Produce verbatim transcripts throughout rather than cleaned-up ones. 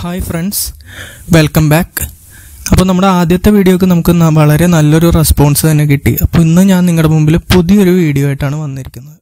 Hi friends, welcome back. അപ്പോൾ നമ്മുടെ ആദ്യത്തെ വീഡിയോക്ക് നമുക്ക് വളരെ നല്ലൊരു റെസ്പോൺസ് തന്നെ കിട്ടി. അപ്പോൾ ഇന്ന് ഞാൻ നിങ്ങളുടെ മുമ്പിൽ പുതിയൊരു വീഡിയോ ആയിട്ടാണ് വന്നിരിക്കുന്നത്.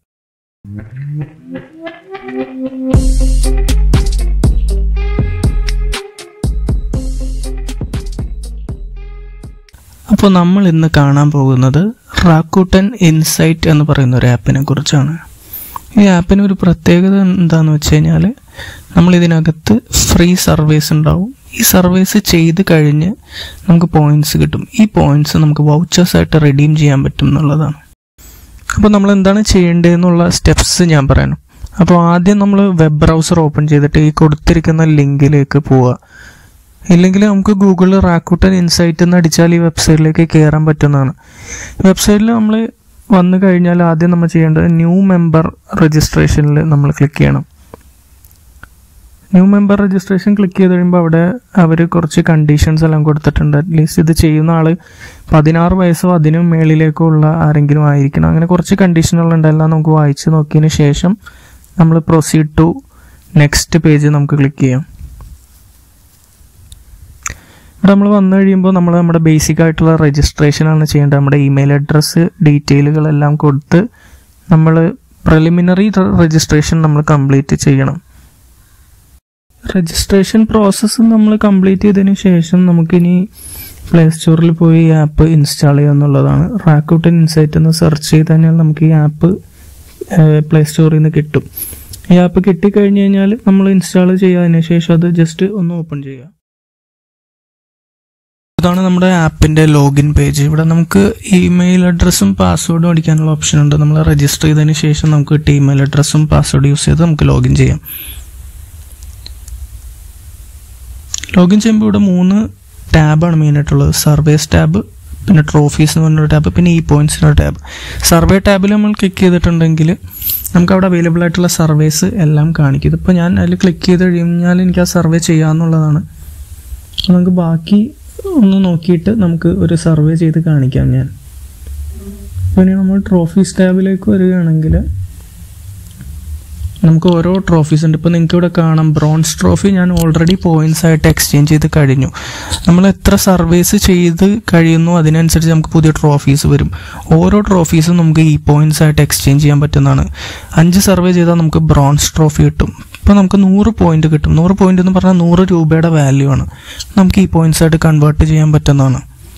അപ്പോൾ നമ്മൾ ഇന്ന് കാണാൻ പോകുന്നത് റാക്കൂട്ടൻ ഇൻസൈറ്റ് എന്ന് പറയുന്ന ഒരു ആപ്പിനെ കുറിച്ചാണ്. ഈ ആപ്പിന് ഒരു പ്രത്യേകത എന്താണെന്ന് വെച്ച് കഴിഞ്ഞാൽ, നമ്മൾ ഇതിനകത്ത് ഫ്രീ സർവീസ് ഉണ്ടാവും. ഈ സർവീസ് ചെയ്ത് കഴിഞ്ഞ് നമുക്ക് പോയിന്റ്സ് കിട്ടും. ഈ പോയിന്റ്സ് നമുക്ക് വൗച്ചേഴ്സ് ആയിട്ട് റിഡീം ചെയ്യാൻ പറ്റും എന്നുള്ളതാണ്. അപ്പോൾ നമ്മൾ എന്താണ് ചെയ്യേണ്ടതെന്നുള്ള സ്റ്റെപ്സ് ഞാൻ പറയണം. അപ്പോൾ ആദ്യം നമ്മൾ വെബ് ബ്രൗസർ ഓപ്പൺ ചെയ്തിട്ട് ഈ കൊടുത്തിരിക്കുന്ന ലിങ്കിലേക്ക് പോവുക. ഇല്ലെങ്കിൽ നമുക്ക് ഗൂഗിളിൽ റാക്കൂട്ടൻ ഇൻസൈറ്റ് എന്ന് അടിച്ചാൽ ഈ വെബ്സൈറ്റിലേക്ക് കയറാൻ പറ്റുന്നതാണ്. വെബ്സൈറ്റിൽ നമ്മൾ വന്നു കഴിഞ്ഞാൽ ആദ്യം നമ്മൾ ചെയ്യേണ്ടത് ന്യൂ മെമ്പർ രജിസ്ട്രേഷനിൽ നമ്മൾ ക്ലിക്ക് ചെയ്യണം. ന്യൂ മെമ്പർ രജിസ്ട്രേഷൻ ക്ലിക്ക് ചെയ്ത് കഴിയുമ്പോൾ അവിടെ അവർ കുറച്ച് കണ്ടീഷൻസ് എല്ലാം കൊടുത്തിട്ടുണ്ട്. അറ്റ്ലീസ്റ്റ് ഇത് ചെയ്യുന്ന ആൾ പതിനാറ് വയസ്സോ അതിനും മേളിലേക്കോ ഉള്ള ആരെങ്കിലും ആയിരിക്കണം. അങ്ങനെ കുറച്ച് കണ്ടീഷനുകളുണ്ട്. എല്ലാം നമുക്ക് വായിച്ച് നോക്കിയതിന് ശേഷം നമ്മൾ പ്രൊസീഡ് ടു നെക്സ്റ്റ് പേജ് നമുക്ക് ക്ലിക്ക് ചെയ്യാം. ഇവിടെ നമ്മൾ വന്നു കഴിയുമ്പോൾ നമ്മൾ നമ്മുടെ ബേസിക് ആയിട്ടുള്ള രജിസ്ട്രേഷനാണ് ചെയ്യേണ്ടത്. നമ്മുടെ ഇമെയിൽ അഡ്രസ്സ് ഡീറ്റെയിലുകളെല്ലാം കൊടുത്ത് നമ്മൾ പ്രിലിമിനറി രജിസ്ട്രേഷൻ നമ്മൾ കംപ്ലീറ്റ് ചെയ്യണം. രജിസ്ട്രേഷൻ പ്രോസസ്സ് നമ്മൾ കംപ്ലീറ്റ് ചെയ്തതിന് ശേഷം നമുക്കിനി പ്ലേ സ്റ്റോറിൽ പോയി ഈ ആപ്പ് ഇൻസ്റ്റാൾ ചെയ്യുക എന്നുള്ളതാണ്. റാക്കൂട്ടൻ ഇൻസൈറ്റ് എന്ന് സെർച്ച് ചെയ്ത് കഴിഞ്ഞാൽ നമുക്ക് ഈ ആപ്പ് പ്ലേ സ്റ്റോറിൽ നിന്ന് കിട്ടും. ഈ ആപ്പ് കിട്ടിക്കഴിഞ്ഞ് കഴിഞ്ഞാൽ നമ്മൾ ഇൻസ്റ്റാൾ ചെയ്യാതിന് ശേഷം അത് ജസ്റ്റ് ഒന്ന് ഓപ്പൺ ചെയ്യുക. ഇതാണ് നമ്മുടെ ആപ്പിന്റെ ലോഗിൻ പേജ്. ഇവിടെ നമുക്ക് ഇമെയിൽ അഡ്രസ്സും പാസ്വേഡും അടിക്കാനുള്ള ഓപ്ഷൻ ഉണ്ട്. നമ്മൾ രജിസ്റ്റർ ചെയ്തതിന് ശേഷം നമുക്ക് കിട്ടിയ ഇമെയിൽ അഡ്രസ്സും പാസ്വേഡ് യൂസ് ചെയ്ത് നമുക്ക് ലോഗിൻ ചെയ്യാം. ലോഗിൻ ചെയ്യുമ്പോൾ ഇവിടെ മൂന്ന് ടാബാണ് മെയിനായിട്ടുള്ളത്. സർവേസ് ടാബ്, പിന്നെ ട്രോഫീസ് എന്ന് പറഞ്ഞൊരു ടാബ്, പിന്നെ ഈ പോയിന്റ്സിൻ്റെ ടാബ്. സർവേ ടാബിൽ നമ്മൾ ക്ലിക്ക് ചെയ്തിട്ടുണ്ടെങ്കിൽ നമുക്ക് അവിടെ അവൈലബിൾ ആയിട്ടുള്ള സർവേസ് എല്ലാം കാണിക്കും. ഇതിപ്പോൾ ഞാൻ അതിൽ ക്ലിക്ക് ചെയ്ത് കഴിഞ്ഞാൽ എനിക്ക് ആ സർവേ ചെയ്യാമെന്നുള്ളതാണ്. അപ്പോൾ നമുക്ക് ബാക്കി ഒന്ന് നോക്കിയിട്ട് നമുക്ക് ഒരു സർവേ ചെയ്ത് കാണിക്കാം ഞാൻ. അപ്പോൾ ഇനി നമ്മൾ ട്രോഫീസ് ടാബിലേക്ക് വരികയാണെങ്കിൽ നമുക്ക് ഓരോ ട്രോഫീസ് ഉണ്ട്. ഇപ്പോൾ നിങ്ങൾക്ക് ഇവിടെ കാണാം ബ്രോൺസ് ട്രോഫി ഞാൻ ഓൾറെഡി പോയിന്റ്സ് ആയിട്ട് എക്സ്ചേഞ്ച് ചെയ്ത് കഴിഞ്ഞു. നമ്മൾ എത്ര സർവീസ് ചെയ്ത് കഴിയുന്നു അതിനനുസരിച്ച് നമുക്ക് പുതിയ ട്രോഫീസ് വരും. ഓരോ ട്രോഫീസും നമുക്ക് ഈ പോയിന്റ്സ് ആയിട്ട് എക്സ്ചേഞ്ച് ചെയ്യാൻ പറ്റുന്നതാണ്. അഞ്ച് സർവേ ചെയ്താൽ നമുക്ക് ബ്രോൺസ് ട്രോഫി കിട്ടും. ഇപ്പോൾ നമുക്ക് നൂറ് പോയിന്റ് കിട്ടും. നൂറ് പോയിന്റ് എന്ന് പറഞ്ഞാൽ നൂറ് രൂപയുടെ വാല്യൂ ആണ്. നമുക്ക് ഈ പോയിന്റ്സ് ആയിട്ട് കൺവേർട്ട് ചെയ്യാൻ പറ്റുന്നതാണ്.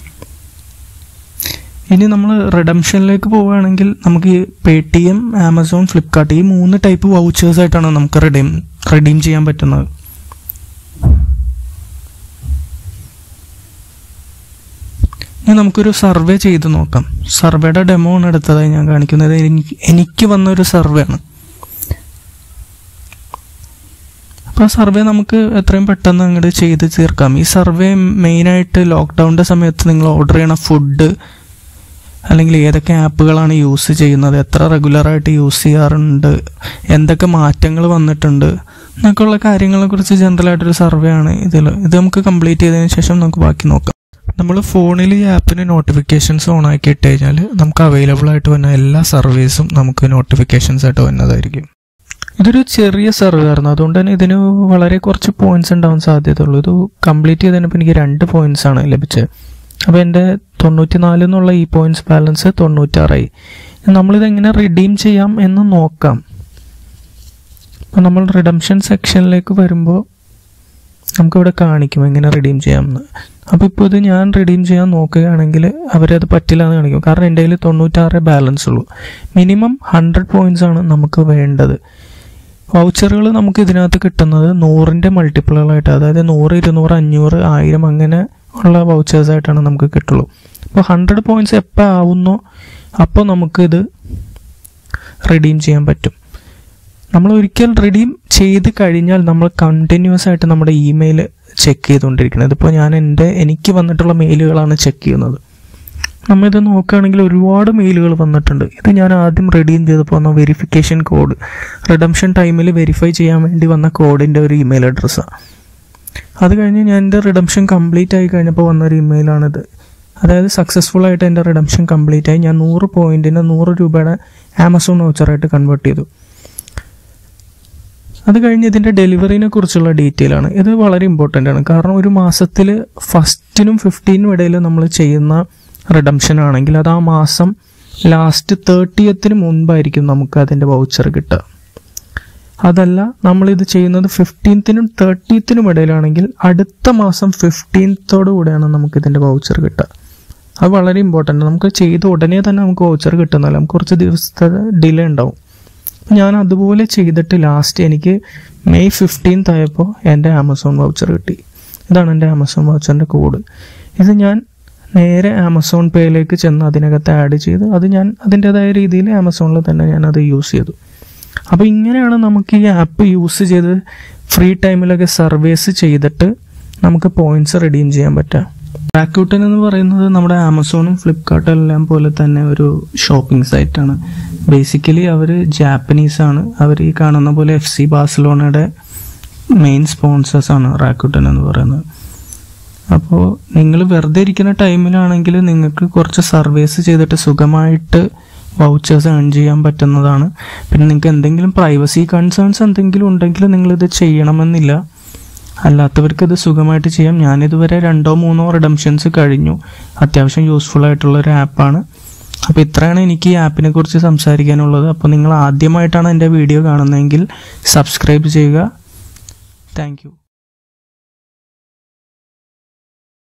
ഇനി നമ്മൾ റിഡംഷനിലേക്ക് പോവുകയാണെങ്കിൽ നമുക്ക് ഈ Paytm, Amazon, Flipkart ഈ മൂന്ന് ടൈപ്പ് വൗച്ചേഴ്സ് ആയിട്ടാണ് നമുക്ക് റിഡീം റിഡീം ചെയ്യാൻ പറ്റുന്നത്. ഇനി നമുക്കൊരു സർവേ ചെയ്ത് നോക്കാം. സർവേയുടെ ഡെമോ ആണ് എടുത്തതായി ഞാൻ കാണിക്കുന്നത്. എനിക്ക് വന്നൊരു സർവേ ആണ്. അപ്പോൾ ആ സർവേ നമുക്ക് എത്രയും പെട്ടെന്ന് അങ്ങോട്ട് ചെയ്ത് തീർക്കാം. ഈ സർവേ മെയിനായിട്ട് ലോക്ക്ഡൗണിൻ്റെ സമയത്ത് നിങ്ങൾ ഓർഡർ ചെയ്യണ ഫുഡ്, അല്ലെങ്കിൽ ഏതൊക്കെ ആപ്പുകളാണ് യൂസ് ചെയ്യുന്നത്, എത്ര റെഗുലറായിട്ട് യൂസ് ചെയ്യാറുണ്ട്, എന്തൊക്കെ മാറ്റങ്ങൾ വന്നിട്ടുണ്ട് എന്നൊക്കെയുള്ള കാര്യങ്ങളെ കുറിച്ച് ജനറലായിട്ടൊരു സർവേ ആണ് ഇതിൽ. ഇത് നമുക്ക് കംപ്ലീറ്റ് ചെയ്തതിന് ശേഷം നമുക്ക് ബാക്കി നോക്കാം. നമ്മൾ ഫോണിൽ ഈ ആപ്പിന് നോട്ടിഫിക്കേഷൻസ് ഓൺ ആക്കി ഇട്ട് കഴിഞ്ഞാൽ നമുക്ക് അവൈലബിൾ ആയിട്ട് വന്ന എല്ലാ സർവീസും നമുക്ക് നോട്ടിഫിക്കേഷൻസ് ആയിട്ട് വന്നതായിരിക്കും. ഇതൊരു ചെറിയ സർവേ ആയിരുന്നു, അതുകൊണ്ട് തന്നെ ഇതിന് വളരെ കുറച്ച് പോയിന്റ്സ് ഉണ്ടാവാൻ സാധ്യതയുള്ളൂ. ഇത് കംപ്ലീറ്റ് ചെയ്തതിനപ്പോൾ എനിക്ക് രണ്ട് പോയിന്റ്സ് ആണ് ലഭിച്ചത്. അപ്പോൾ എൻ്റെ തൊണ്ണൂറ്റി നാല് എന്നുള്ള ഈ പോയിന്റ്സ് ബാലൻസ് തൊണ്ണൂറ്റാറായി. നമ്മളിതെങ്ങനെ റിഡീം ചെയ്യാം എന്ന് നോക്കാം. അപ്പോൾ നമ്മൾ റിഡംഷൻ സെക്ഷനിലേക്ക് വരുമ്പോൾ നമുക്കിവിടെ കാണിക്കും എങ്ങനെ റിഡീം ചെയ്യാമെന്ന്. അപ്പോൾ ഇപ്പോൾ ഇത് ഞാൻ റിഡീം ചെയ്യാൻ നോക്കുകയാണെങ്കിൽ അവരത് പറ്റില്ല എന്ന് കാണിക്കും. കാരണം എൻ്റെ കയ്യിൽ തൊണ്ണൂറ്റാറേ ബാലൻസ് ഉള്ളൂ. മിനിമം ഹൺഡ്രഡ് പോയിന്റ്സ് ആണ് നമുക്ക് വേണ്ടത്. വൗച്ചറുകൾ നമുക്ക് ഇതിനകത്ത് കിട്ടുന്നത് നൂറിൻ്റെ മൾട്ടിപ്പിളുകളായിട്ട്, അതായത് നൂറ്, ഇരുന്നൂറ്, അഞ്ഞൂറ്, ആയിരം അങ്ങനെ ഉള്ള വൗച്ചേഴ്സ് ആയിട്ടാണ് നമുക്ക് കിട്ടുള്ളൂ. അപ്പോൾ ഹൺഡ്രഡ് പോയിന്റ്സ് എപ്പോൾ ആവുന്നോ അപ്പോൾ നമുക്കിത് റിഡീം ചെയ്യാൻ പറ്റും. നമ്മൾ ഒരിക്കൽ റിഡീം ചെയ്ത് കഴിഞ്ഞാൽ നമ്മൾ കണ്ടിന്യൂസ് ആയിട്ട് നമ്മുടെ ഇമെയിൽ ചെക്ക് ചെയ്തുകൊണ്ടിരിക്കണം. ഇതിപ്പോൾ ഞാൻ എൻ്റെ എനിക്ക് വന്നിട്ടുള്ള മെയിലുകളാണ് ചെക്ക് ചെയ്യുന്നത്. നമ്മളിത് നോക്കുകയാണെങ്കിൽ ഒരുപാട് മെയിലുകൾ വന്നിട്ടുണ്ട്. ഇത് ഞാൻ ആദ്യം റിഡീം ചെയ്തപ്പോൾ വന്ന വെരിഫിക്കേഷൻ കോഡ്, റിഡംഷൻ ടൈമിൽ വെരിഫൈ ചെയ്യാൻ വേണ്ടി വന്ന കോഡിൻ്റെ ഒരു ഇമെയിൽ അഡ്രസ്സാണ്. അത് കഴിഞ്ഞ് ഞാൻ എൻ്റെ റിഡംഷൻ കംപ്ലീറ്റ് ആയി കഴിഞ്ഞപ്പോൾ വന്നൊരു ഇമെയിലാണിത്. അതായത് സക്സസ്ഫുൾ ആയിട്ട് എൻ്റെ റിഡംഷൻ കംപ്ലീറ്റ് ആയി. ഞാൻ നൂറ് പോയിന്റിന് നൂറ് രൂപയുടെ ആമസോൺ വൗച്ചറായിട്ട് കൺവേർട്ട് ചെയ്തു. അത് കഴിഞ്ഞ് ഇതിൻ്റെ ഡെലിവറിനെ കുറിച്ചുള്ള ഡീറ്റെയിൽ ആണ്. ഇത് വളരെ ഇമ്പോർട്ടൻ്റ് ആണ്. കാരണം ഒരു മാസത്തിൽ ഫസ്റ്റിനും ഫിഫ്റ്റീനും ഇടയിൽ നമ്മൾ ചെയ്യുന്ന റിഡംഷൻ ആണെങ്കിൽ അത് ആ മാസം ലാസ്റ്റ് തേർട്ടിയത്തിന് മുൻപായിരിക്കും നമുക്ക് അതിൻ്റെ വൗച്ചർ കിട്ടുക. അതല്ല, നമ്മളിത് ചെയ്യുന്നത് ഫിഫ്റ്റീൻത്തിനും തേർട്ടീത്തിനും ഇടയിലാണെങ്കിൽ അടുത്ത മാസം ഫിഫ്റ്റീൻത്തോടു കൂടെയാണ് നമുക്ക് ഇതിൻ്റെ വൗച്ചർ കിട്ടുക. അത് വളരെ ഇമ്പോർട്ടൻ്റ്. നമുക്ക് ചെയ്ത് ഉടനെ തന്നെ നമുക്ക് വൗച്ചർ കിട്ടുന്നില്ല, നമുക്ക് കുറച്ച് ദിവസത്തെ ഡിലേ ഉണ്ടാവും. ഞാൻ അതുപോലെ ചെയ്തിട്ട് ലാസ്റ്റ് എനിക്ക് മെയ് ഫിഫ്റ്റീൻത്ത് ആയപ്പോൾ എൻ്റെ ആമസോൺ വൗച്ചർ കിട്ടി. ഇതാണ് എൻ്റെ ആമസോൺ വൗച്ചറിൻ്റെ കോഡ്. ഇത് ഞാൻ നേരെ ആമസോൺ പേയിലേക്ക് ചെന്ന് അതിനകത്ത് ആഡ് ചെയ്ത് അത് ഞാൻ അതിൻ്റെതായ രീതിയിൽ ആമസോണിൽ തന്നെ ഞാൻ അത് യൂസ് ചെയ്തു. അപ്പോൾ ഇങ്ങനെയാണ് നമുക്ക് ഈ ആപ്പ് യൂസ് ചെയ്ത് ഫ്രീ ടൈമിലൊക്കെ സർവീസ് ചെയ്തിട്ട് നമുക്ക് പോയിന്റ്സ് റിഡീം ചെയ്യാൻ പറ്റുക. റാക്കൂട്ടൻ എന്ന് പറയുന്നത് നമ്മുടെ ആമസോണും ഫ്ലിപ്കാർട്ടും എല്ലാം പോലെ തന്നെ ഒരു ഷോപ്പിംഗ് സൈറ്റാണ്. ബേസിക്കലി അവർ ജാപ്പനീസാണ്. അവർ ഈ കാണുന്ന പോലെ എഫ് സി ബാഴ്സലോണയുടെ മെയിൻ സ്പോൺസേഴ്സാണ് റാക്കൂട്ടൻ എന്ന് പറയുന്നത്. അപ്പോൾ നിങ്ങൾ വെറുതെ ഇരിക്കുന്ന ടൈമിലാണെങ്കിൽ നിങ്ങൾക്ക് കുറച്ച് സർവീസ് ചെയ്തിട്ട് സുഖമായിട്ട് വൗച്ചേഴ്സ് ഏൺ ചെയ്യാൻ പറ്റുന്നതാണ്. പിന്നെ നിങ്ങൾക്ക് എന്തെങ്കിലും പ്രൈവസി കൺസേൺസ് എന്തെങ്കിലും ഉണ്ടെങ്കിൽ നിങ്ങളിത് ചെയ്യണമെന്നില്ല. അല്ലാത്തവർക്ക് ഇത് സുഖമായിട്ട് ചെയ്യാം. ഞാനിതുവരെ രണ്ടോ മൂന്നോ റിഡംഷൻസ് കഴിഞ്ഞു. അത്യാവശ്യം യൂസ്ഫുൾ ആയിട്ടുള്ള ഒരു ആപ്പാണ്. അപ്പോൾ ഇത്രയാണ് എനിക്ക് ഈ ആപ്പിനെ കുറിച്ച് സംസാരിക്കാനുള്ളത്. അപ്പോൾ നിങ്ങൾ ആദ്യമായിട്ടാണ് എൻ്റെ വീഡിയോ കാണുന്നതെങ്കിൽ സബ്സ്ക്രൈബ് ചെയ്യുക. Thank U.